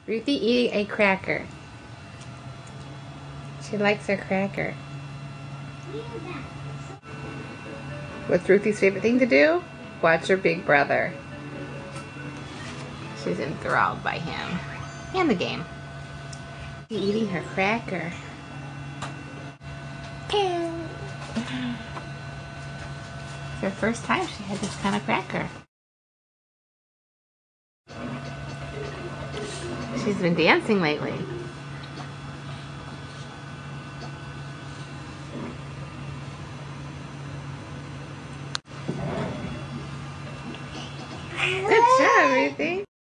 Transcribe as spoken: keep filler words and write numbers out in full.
Ruthie eating a cracker. She likes her cracker. What's Ruthie's favorite thing to do? Watch her big brother. She's enthralled by him and the game. She's eating her cracker. It's her first time she had this kind of cracker. She's been dancing lately. Good job, Ruthie.